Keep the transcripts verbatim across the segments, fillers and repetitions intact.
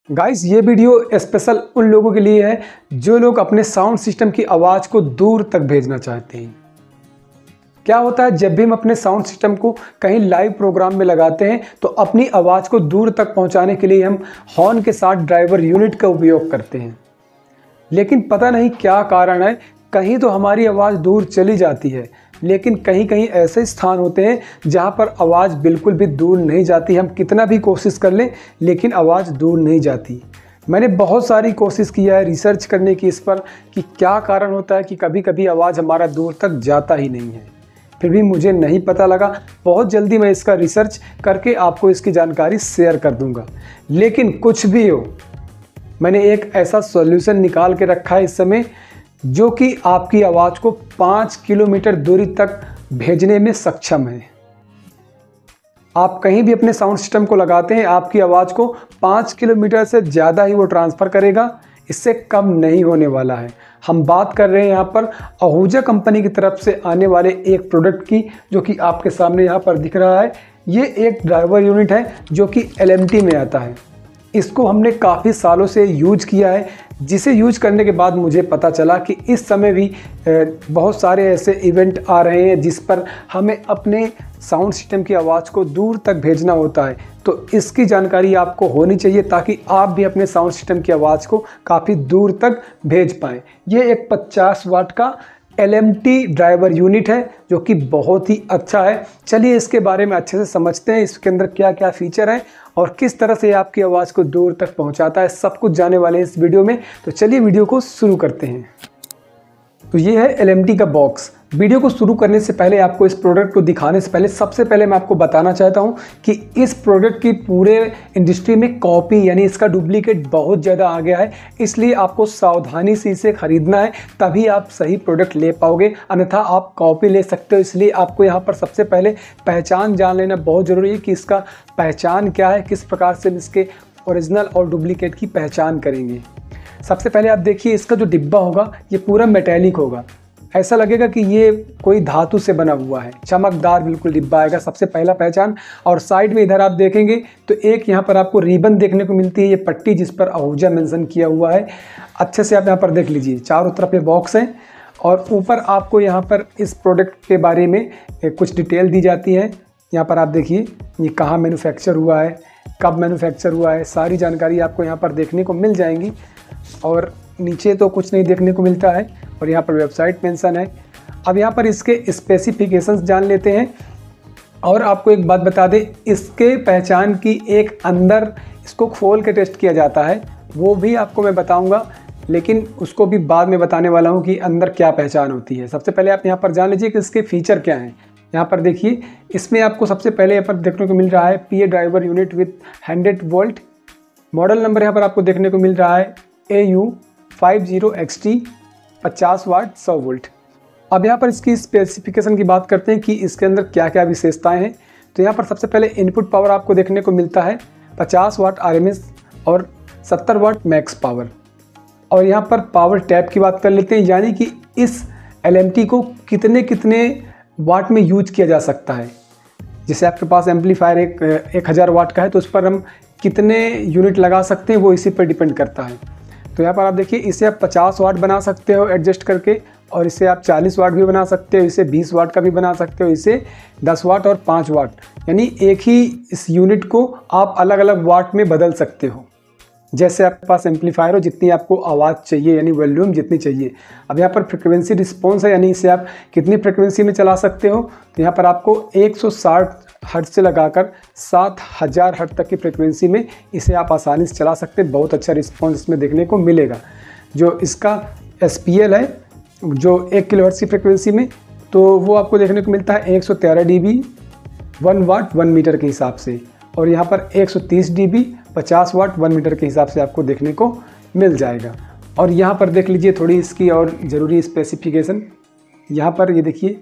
Guys ये video special उन लोगों के लिए है जो लोग अपने साउंड सिस्टम की आवाज़ को दूर तक भेजना चाहते हैं। क्या होता है, जब भी हम अपने साउंड सिस्टम को कहीं लाइव प्रोग्राम में लगाते हैं तो अपनी आवाज़ को दूर तक पहुंचाने के लिए हम हॉर्न के साथ ड्राइवर यूनिट का उपयोग करते हैं। लेकिन पता नहीं क्या कारण है, कहीं तो हमारी आवाज़ दूर चली जाती है, लेकिन कहीं कहीं ऐसे स्थान होते हैं जहां पर आवाज़ बिल्कुल भी दूर नहीं जाती। हम कितना भी कोशिश कर लें लेकिन आवाज़ दूर नहीं जाती। मैंने बहुत सारी कोशिश किया है रिसर्च करने की इस पर कि क्या कारण होता है कि कभी कभी आवाज़ हमारा दूर तक जाता ही नहीं है, फिर भी मुझे नहीं पता लगा। बहुत जल्दी मैं इसका रिसर्च करके आपको इसकी जानकारी शेयर कर दूंगा। लेकिन कुछ भी हो, मैंने एक ऐसा सॉल्यूशन निकाल के रखा है इस समय जो कि आपकी आवाज़ को पाँच किलोमीटर दूरी तक भेजने में सक्षम है। आप कहीं भी अपने साउंड सिस्टम को लगाते हैं, आपकी आवाज़ को पाँच किलोमीटर से ज़्यादा ही वो ट्रांसफ़र करेगा, इससे कम नहीं होने वाला है। हम बात कर रहे हैं यहाँ पर आहूजा कंपनी की तरफ से आने वाले एक प्रोडक्ट की, जो कि आपके सामने यहाँ पर दिख रहा है। ये एक ड्राइवर यूनिट है जो कि एल एम टी में आता है। इसको हमने काफ़ी सालों से यूज किया है, जिसे यूज करने के बाद मुझे पता चला कि इस समय भी बहुत सारे ऐसे इवेंट आ रहे हैं जिस पर हमें अपने साउंड सिस्टम की आवाज़ को दूर तक भेजना होता है। तो इसकी जानकारी आपको होनी चाहिए ताकि आप भी अपने साउंड सिस्टम की आवाज़ को काफ़ी दूर तक भेज पाएँ। ये एक पचास वाट का L M T driver unit है जो कि बहुत ही अच्छा है। चलिए इसके बारे में अच्छे से समझते हैं, इसके अंदर क्या क्या फीचर हैं और किस तरह से आपकी आवाज़ को दूर तक पहुंचाता है। सब कुछ जाने वाले हैं इस वीडियो में, तो चलिए वीडियो को शुरू करते हैं। तो ये है एल एम टी का बॉक्स। वीडियो को शुरू करने से पहले, आपको इस प्रोडक्ट को दिखाने से पहले, सबसे पहले मैं आपको बताना चाहता हूं कि इस प्रोडक्ट की पूरे इंडस्ट्री में कॉपी यानी इसका डुप्लीकेट बहुत ज़्यादा आ गया है। इसलिए आपको सावधानी से इसे ख़रीदना है, तभी आप सही प्रोडक्ट ले पाओगे, अन्यथा आप कॉपी ले सकते हो। इसलिए आपको यहाँ पर सबसे पहले पहचान जान लेना बहुत ज़रूरी है कि इसका पहचान क्या है, किस प्रकार से हम इसके ओरिजिनल और डुप्लीकेट की पहचान करेंगे। सबसे पहले आप देखिए, इसका जो डिब्बा होगा ये पूरा मेटेलिक होगा। ऐसा लगेगा कि ये कोई धातु से बना हुआ है, चमकदार बिल्कुल डिब्बा आएगा, सबसे पहला पहचान। और साइड में इधर आप देखेंगे तो एक यहाँ पर आपको रिबन देखने को मिलती है, ये पट्टी जिस पर आहूजा मेंशन किया हुआ है। अच्छे से आप यहाँ पर देख लीजिए, चारों तरफ ये बॉक्स है और ऊपर आपको यहाँ पर इस प्रोडक्ट के बारे में कुछ डिटेल दी जाती है। यहाँ पर आप देखिए ये कहाँ मैन्युफैक्चर हुआ है, कब मैन्युफैक्चर हुआ है, सारी जानकारी आपको यहाँ पर देखने को मिल जाएंगी। और नीचे तो कुछ नहीं देखने को मिलता है और यहाँ पर वेबसाइट मेंशन है। अब यहाँ पर इसके स्पेसिफिकेशंस जान लेते हैं। और आपको एक बात बता दें, इसके पहचान की एक अंदर इसको खोल के टेस्ट किया जाता है, वो भी आपको मैं बताऊंगा, लेकिन उसको भी बाद में बताने वाला हूँ कि अंदर क्या पहचान होती है। सबसे पहले आप यहाँ पर जान लीजिए कि इसके फीचर क्या हैं। यहाँ पर देखिए, इसमें आपको सबसे पहले यहाँ पर देखने को मिल रहा है P A driver unit with hundred volt. Model number यहाँ पर आपको देखने को मिल रहा है A U five zero X T, पचास वाट सौ वोल्ट। अब यहाँ पर इसकी स्पेसिफिकेशन की बात करते हैं कि इसके अंदर क्या क्या विशेषताएं हैं। तो यहाँ पर सबसे पहले इनपुट पावर आपको देखने को मिलता है पचास वाट आर एम एस और सत्तर वाट मैक्स पावर। और यहाँ पर पावर टैप की बात कर लेते हैं, यानी कि इस एल एम टी को कितने कितने वाट में यूज किया जा सकता है। जैसे आपके पास एम्पलीफायर एक एक हज़ार वाट का है तो उस पर हम कितने यूनिट लगा सकते हैं वो इसी पर डिपेंड करता है। तो यहाँ पर आप देखिए, इसे आप पचास वाट बना सकते हो एडजस्ट करके, और इसे आप चालीस वाट भी बना सकते हो, इसे बीस वाट का भी बना सकते हो, इसे दस वाट और पाँच वाट, यानी एक ही इस यूनिट को आप अलग अलग वाट में बदल सकते हो। जैसे आपके पास एम्पलीफायर हो, जितनी आपको आवाज़ चाहिए यानी वॉल्यूम जितनी चाहिए। अब यहाँ पर फ्रिक्वेंसी रिस्पॉन्स है, यानी इसे आप कितनी फ्रिक्वेंसी में चला सकते हो। तो यहाँ पर आपको एक सौ साठ हर्ट्ज से लगाकर सात हज़ार हर्ट्ज तक की फ्रिक्वेंसी में इसे आप आसानी से चला सकते हैं। बहुत अच्छा रिस्पॉन्स इसमें देखने को मिलेगा। जो इसका एस पी एल है, जो एक किलो हर्ट्ज की फ्रिक्वेंसी में, तो वो आपको देखने को मिलता है एक सौ तेरह D B one watt one metre के हिसाब से। और यहाँ पर एक सौ तीस डी बी पचास वाट वन मीटर के हिसाब से आपको देखने को मिल जाएगा। और यहाँ पर देख लीजिए थोड़ी इसकी और ज़रूरी स्पेसिफिकेशन। यहाँ पर ये देखिए,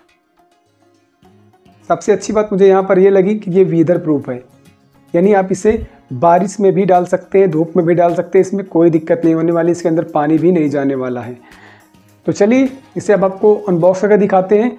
सबसे अच्छी बात मुझे यहाँ पर ये लगी कि ये वीदर प्रूफ है, यानी आप इसे बारिश में भी डाल सकते हैं, धूप में भी डाल सकते हैं, इसमें कोई दिक्कत नहीं होने वाली, इसके अंदर पानी भी नहीं जाने वाला है। तो चलिए इसे अब आपको अनबॉक्स करके दिखाते हैं।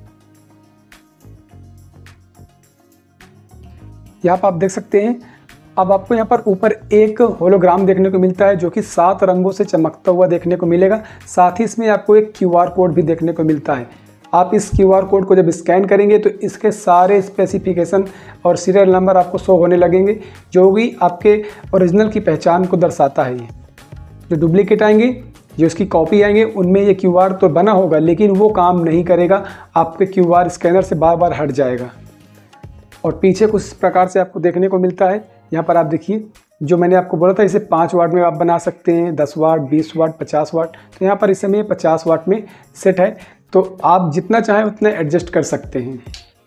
यहाँ पर आप देख सकते हैं अब आपको यहाँ पर ऊपर एक होलोग्राम देखने को मिलता है जो कि सात रंगों से चमकता हुआ देखने को मिलेगा। साथ ही इसमें आपको एक क्यू आर कोड भी देखने को मिलता है। आप इस क्यू आर कोड को जब स्कैन करेंगे तो इसके सारे स्पेसिफिकेशन और सीरियल नंबर आपको शो होने लगेंगे, जो भी आपके ओरिजिनल की पहचान को दर्शाता है। ये जो डुप्लीकेट आएंगे, जो इसकी कॉपी आएंगे, उनमें ये क्यू आर तो बना होगा लेकिन वो काम नहीं करेगा, आपके क्यू आर स्कैनर से बार बार हट जाएगा। और पीछे कुछ इस प्रकार से आपको देखने को मिलता है। यहाँ पर आप देखिए, जो मैंने आपको बोला था इसे पाँच वाट में आप बना सकते हैं, दस वाट, बीस वाट, पचास वाट। तो यहाँ पर इस समय पचास वाट में सेट है, तो आप जितना चाहें उतना एडजस्ट कर सकते हैं।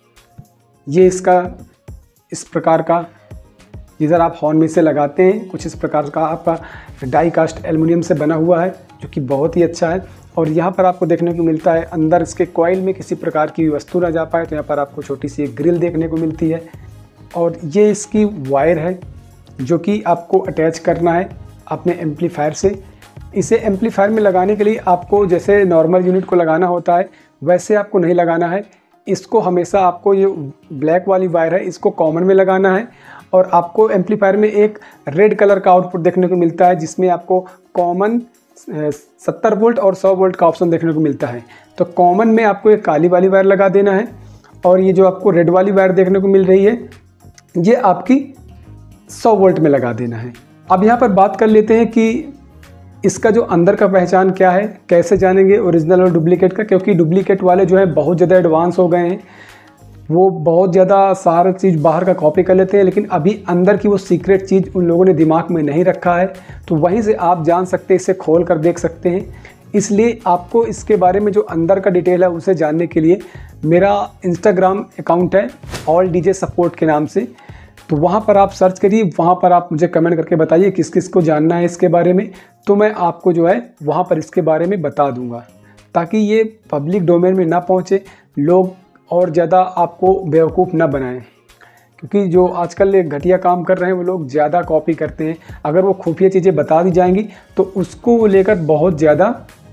ये इसका इस प्रकार का इधर आप हॉर्न में से लगाते हैं, कुछ इस प्रकार का आपका डाई कास्ट एल्युमिनियम से बना हुआ है जो कि बहुत ही अच्छा है। और यहाँ पर आपको देखने को मिलता है अंदर इसके कॉइल में किसी प्रकार की वस्तु ना जा पाए, तो यहाँ पर आपको छोटी सी एक ग्रिल देखने को मिलती है। और ये इसकी वायर है जो कि आपको अटैच करना है अपने एम्पलीफायर से। इसे एम्पलीफायर में लगाने के लिए आपको जैसे नॉर्मल यूनिट को लगाना होता है वैसे आपको नहीं लगाना है। इसको हमेशा आपको ये ब्लैक वाली वायर है इसको कॉमन में लगाना है। और आपको एम्पलीफायर में एक रेड कलर का आउटपुट देखने को मिलता है जिसमें आपको कॉमन सत्तर वोल्ट और सौ वोल्ट का ऑप्शन देखने को मिलता है। तो कॉमन में आपको एक काली वाली वायर लगा देना है और ये जो आपको रेड वाली वायर देखने को मिल रही है ये आपकी सौ वोल्ट में लगा देना है। अब यहाँ पर बात कर लेते हैं कि इसका जो अंदर का पहचान क्या है, कैसे जानेंगे ओरिजिनल और डुप्लीकेट का, क्योंकि डुप्लीकेट वाले जो है बहुत ज़्यादा एडवांस हो गए हैं। वो बहुत ज़्यादा सारा चीज़ बाहर का कॉपी कर लेते हैं लेकिन अभी अंदर की वो सीक्रेट चीज़ उन लोगों ने दिमाग में नहीं रखा है, तो वहीं से आप जान सकते हैं, इसे खोल कर देख सकते हैं। इसलिए आपको इसके बारे में जो अंदर का डिटेल है उसे जानने के लिए मेरा इंस्टाग्राम अकाउंट है ऑल डीजे सपोर्ट के नाम से, तो वहाँ पर आप सर्च करिए, वहाँ पर आप मुझे कमेंट करके बताइए किस किस को जानना है इसके बारे में, तो मैं आपको जो है वहाँ पर इसके बारे में बता दूँगा ताकि ये पब्लिक डोमेन में ना पहुँचे, लोग और ज़्यादा आपको बेवकूफ़ ना बनाएं। क्योंकि जो आजकल ये घटिया काम कर रहे हैं वो लोग ज़्यादा कॉपी करते हैं। अगर वो खुफिया चीज़ें बता दी जाएंगी तो उसको लेकर बहुत ज़्यादा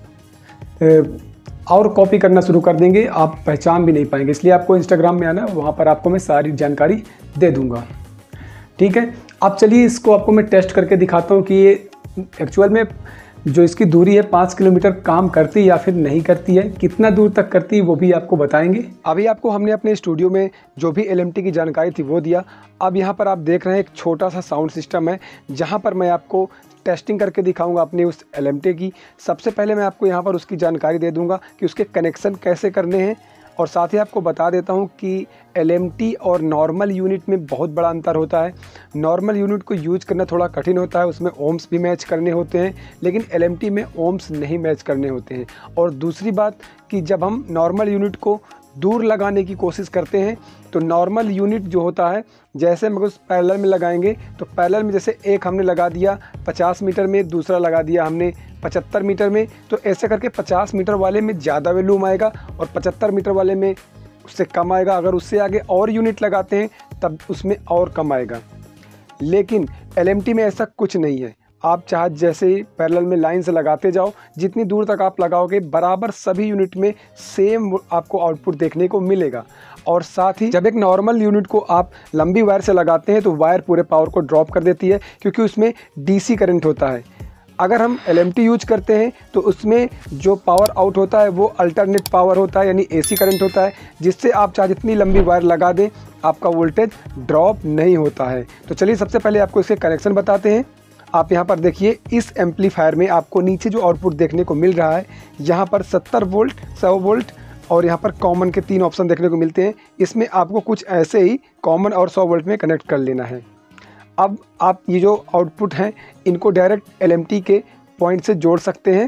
और कॉपी करना शुरू कर देंगे, आप पहचान भी नहीं पाएंगे। इसलिए आपको इंस्टाग्राम में आना, वहाँ पर आपको मैं सारी जानकारी दे दूँगा। ठीक है, अब चलिए इसको आपको मैं टेस्ट करके दिखाता हूँ कि ये एक्चुअल में जो इसकी दूरी है पाँच किलोमीटर काम करती है या फिर नहीं करती है, कितना दूर तक करती है वो भी आपको बताएंगे। अभी आपको हमने अपने स्टूडियो में जो भी एल एम टी की जानकारी थी वो दिया। अब यहाँ पर आप देख रहे हैं एक छोटा सा साउंड सिस्टम है जहाँ पर मैं आपको टेस्टिंग करके दिखाऊंगा अपने उस एल एम टी की। सबसे पहले मैं आपको यहाँ पर उसकी जानकारी दे दूँगा कि उसके कनेक्शन कैसे करने हैं, और साथ ही आपको बता देता हूँ कि एल एम टी और नॉर्मल यूनिट में बहुत बड़ा अंतर होता है। नॉर्मल यूनिट को यूज करना थोड़ा कठिन होता है, उसमें ओम्स भी मैच करने होते हैं, लेकिन एल एम टी में ओम्स नहीं मैच करने होते हैं। और दूसरी बात कि जब हम नॉर्मल यूनिट को दूर लगाने की कोशिश करते हैं तो नॉर्मल यूनिट जो होता है, जैसे हम उस पैरेलल में लगाएंगे तो पैरेलल में जैसे एक हमने लगा दिया पचास मीटर में, दूसरा लगा दिया हमने पचहत्तर मीटर में, तो ऐसे करके पचास मीटर वाले में ज़्यादा वैल्यूम आएगा और पचहत्तर मीटर वाले में उससे कम आएगा। अगर उससे आगे और यूनिट लगाते हैं तब उसमें और कम आएगा। लेकिन एल एम टी में ऐसा कुछ नहीं है, आप चाहे जैसे ही पैरेलल में लाइन से लगाते जाओ, जितनी दूर तक आप लगाओगे बराबर सभी यूनिट में सेम आपको आउटपुट देखने को मिलेगा। और साथ ही जब एक नॉर्मल यूनिट को आप लंबी वायर से लगाते हैं तो वायर पूरे पावर को ड्रॉप कर देती है क्योंकि उसमें डी सी करंट होता है। अगर हम एल एम टी यूज करते हैं तो उसमें जो पावर आउट होता है वो अल्टरनेट पावर होता है, यानी ए सी करंट होता है, जिससे आप चाहे जितनी लंबी वायर लगा दें आपका वोल्टेज ड्रॉप नहीं होता है। तो चलिए सबसे पहले आपको इसके कनेक्शन बताते हैं। आप यहाँ पर देखिए, इस एम्पलीफायर में आपको नीचे जो आउटपुट देखने को मिल रहा है, यहाँ पर सत्तर वोल्ट, सौ वोल्ट और यहाँ पर कॉमन के तीन ऑप्शन देखने को मिलते हैं। इसमें आपको कुछ ऐसे ही कॉमन और सौ वोल्ट में कनेक्ट कर लेना है। अब आप ये जो आउटपुट हैं इनको डायरेक्ट एल एम टी के पॉइंट से जोड़ सकते हैं।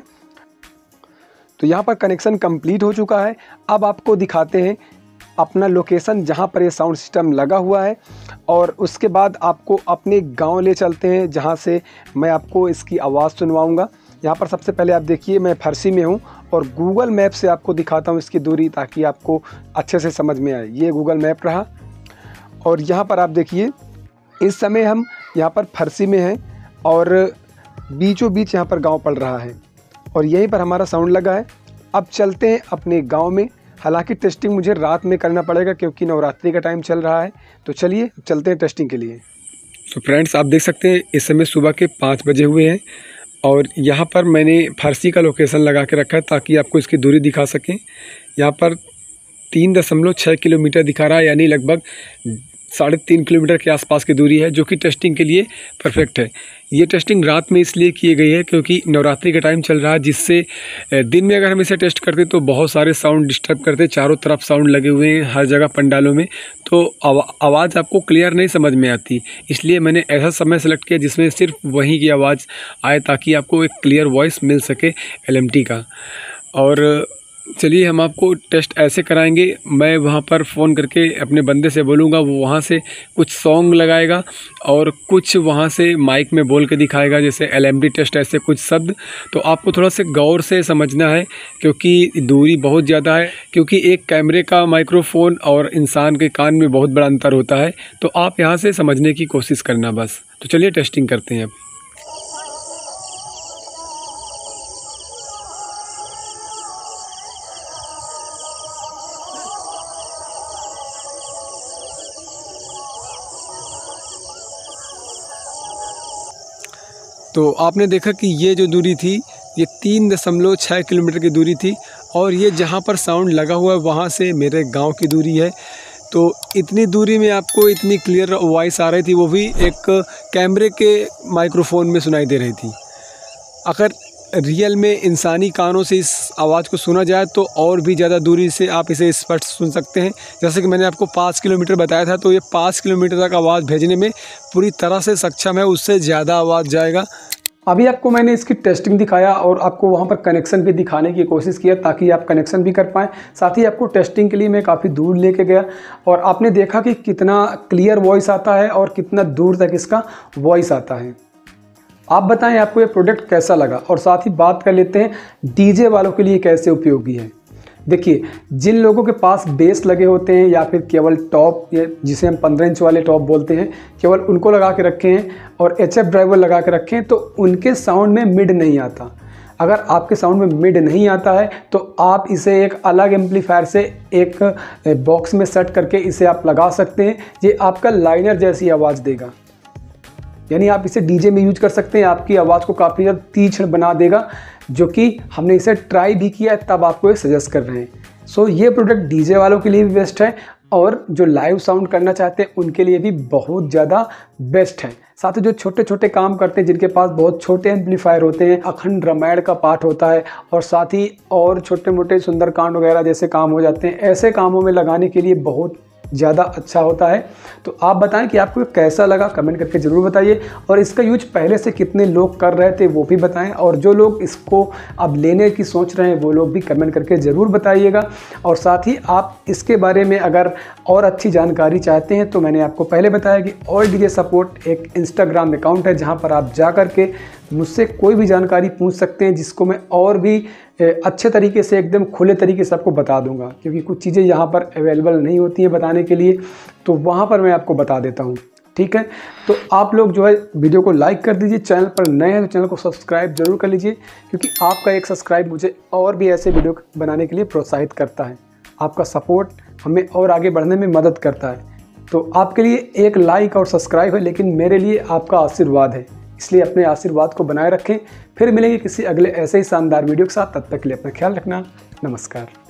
तो यहाँ पर कनेक्शन कंप्लीट हो चुका है। अब आपको दिखाते हैं अपना लोकेशन जहाँ पर ये साउंड सिस्टम लगा हुआ है, और उसके बाद आपको अपने गांव ले चलते हैं जहाँ से मैं आपको इसकी आवाज़ सुनवाऊँगा। यहाँ पर सबसे पहले आप देखिए मैं फरसी में हूँ और गूगल मैप से आपको दिखाता हूँ इसकी दूरी ताकि आपको अच्छे से समझ में आए। ये गूगल मैप रहा और यहाँ पर आप देखिए इस समय हम यहाँ पर फरसी में हैं और बीचों बीच यहाँ पर गांव पड़ रहा है और यहीं पर हमारा साउंड लगा है। अब चलते हैं अपने गांव में। हालांकि टेस्टिंग मुझे रात में करना पड़ेगा क्योंकि नवरात्रि का टाइम चल रहा है। तो चलिए चलते हैं टेस्टिंग के लिए। तो फ्रेंड्स आप देख सकते हैं इस समय सुबह के पाँच बजे हुए हैं और यहाँ पर मैंने फारसी का लोकेशन लगा के रखा है ताकि आपको इसकी दूरी दिखा सकें। यहाँ पर तीन दशमलव छः किलोमीटर दिखा रहा है, यानी लगभग साढ़े तीन किलोमीटर के आसपास की दूरी है, जो कि टेस्टिंग के लिए परफेक्ट है। ये टेस्टिंग रात में इसलिए की गई है क्योंकि नवरात्रि का टाइम चल रहा है, जिससे दिन में अगर हम इसे टेस्ट करते तो बहुत सारे साउंड डिस्टर्ब करते। चारों तरफ साउंड लगे हुए हैं हर जगह पंडालों में, तो आवाज़ आपको क्लियर नहीं समझ में आती। इसलिए मैंने ऐसा समय सेलेक्ट किया जिसमें सिर्फ वहीं की आवाज़ आए ताकि आपको एक क्लियर वॉइस मिल सके एल एम टी का। और चलिए हम आपको टेस्ट ऐसे कराएंगे। मैं वहाँ पर फ़ोन करके अपने बंदे से बोलूँगा, वो वहाँ से कुछ सॉन्ग लगाएगा और कुछ वहाँ से माइक में बोल के दिखाएगा, जैसे एल एम टी टेस्ट ऐसे कुछ शब्द। तो आपको थोड़ा सा गौर से समझना है क्योंकि दूरी बहुत ज़्यादा है, क्योंकि एक कैमरे का माइक्रोफोन और इंसान के कान में बहुत बड़ा अंतर होता है। तो आप यहाँ से समझने की कोशिश करना बस। तो चलिए टेस्टिंग करते हैं अब। तो आपने देखा कि ये जो दूरी थी ये तीन दशमलव छः किलोमीटर की दूरी थी और ये जहाँ पर साउंड लगा हुआ है वहाँ से मेरे गांव की दूरी है। तो इतनी दूरी में आपको इतनी क्लियर वॉइस आ रही थी, वो भी एक कैमरे के माइक्रोफोन में सुनाई दे रही थी। अगर रियल में इंसानी कानों से इस आवाज़ को सुना जाए तो और भी ज़्यादा दूरी से आप इसे स्पष्ट सुन सकते हैं। जैसे कि मैंने आपको पाँच किलोमीटर बताया था, तो ये पाँच किलोमीटर तक आवाज़ भेजने में पूरी तरह से सक्षम है, उससे ज़्यादा आवाज़ जाएगा। अभी आपको मैंने इसकी टेस्टिंग दिखाया और आपको वहाँ पर कनेक्शन भी दिखाने की कोशिश किया ताकि आप कनेक्शन भी कर पाएँ। साथ ही आपको टेस्टिंग के लिए मैं काफ़ी दूर लेके गया और आपने देखा कि कितना क्लियर वॉइस आता है और कितना दूर तक इसका वॉइस आता है। आप बताएं आपको ये प्रोडक्ट कैसा लगा, और साथ ही बात कर लेते हैं डीजे वालों के लिए कैसे उपयोगी है। देखिए, जिन लोगों के पास बेस लगे होते हैं या फिर केवल टॉप, जिसे हम पंद्रह इंच वाले टॉप बोलते हैं, केवल उनको लगा के रखे हैं और एच एफ ड्राइवर लगा के रखे हैं, तो उनके साउंड में मिड नहीं आता। अगर आपके साउंड में मिड नहीं आता है तो आप इसे एक अलग एम्पलीफायर से एक बॉक्स में सेट करके इसे आप लगा सकते हैं। ये आपका लाइनर जैसी आवाज़ देगा, यानी आप इसे डीजे में यूज कर सकते हैं। आपकी आवाज़ को काफ़ी ज़्यादा तीक्ष्ण बना देगा, जो कि हमने इसे ट्राई भी किया है, तब आपको ये सजेस्ट कर रहे हैं। सो ये प्रोडक्ट डीजे वालों के लिए भी बेस्ट है और जो लाइव साउंड करना चाहते हैं उनके लिए भी बहुत ज़्यादा बेस्ट है। साथ ही जो छोटे छोटे काम करते हैं, जिनके पास बहुत छोटे एम्पलीफायर होते हैं, अखंड रामायण का पाठ होता है और साथ ही और छोटे मोटे सुंदरकांड वगैरह जैसे काम हो जाते हैं, ऐसे कामों में लगाने के लिए बहुत ज़्यादा अच्छा होता है। तो आप बताएं कि आपको कैसा लगा, कमेंट करके ज़रूर बताइए। और इसका यूज पहले से कितने लोग कर रहे थे वो भी बताएं, और जो लोग इसको अब लेने की सोच रहे हैं वो लोग भी कमेंट करके ज़रूर बताइएगा। और साथ ही आप इसके बारे में अगर और अच्छी जानकारी चाहते हैं तो मैंने आपको पहले बताया कि ऑल डीजे सपोर्ट एक इंस्टाग्राम अकाउंट है, जहाँ पर आप जा कर के मुझसे कोई भी जानकारी पूछ सकते हैं, जिसको मैं और भी अच्छे तरीके से एकदम खुले तरीके से आपको बता दूंगा, क्योंकि कुछ चीज़ें यहाँ पर अवेलेबल नहीं होती हैं बताने के लिए, तो वहाँ पर मैं आपको बता देता हूँ। ठीक है, तो आप लोग जो है वीडियो को लाइक कर दीजिए, चैनल पर नए हैं तो चैनल को सब्सक्राइब जरूर कर लीजिए, क्योंकि आपका एक सब्सक्राइब मुझे और भी ऐसे वीडियो बनाने के लिए प्रोत्साहित करता है। आपका सपोर्ट हमें और आगे बढ़ने में मदद करता है। तो आपके लिए एक लाइक और सब्सक्राइब है, लेकिन मेरे लिए आपका आशीर्वाद है, इसलिए अपने आशीर्वाद को बनाए रखें। फिर मिलेंगे किसी अगले ऐसे ही शानदार वीडियो के साथ, तब तक के लिए अपना ख्याल रखना। नमस्कार।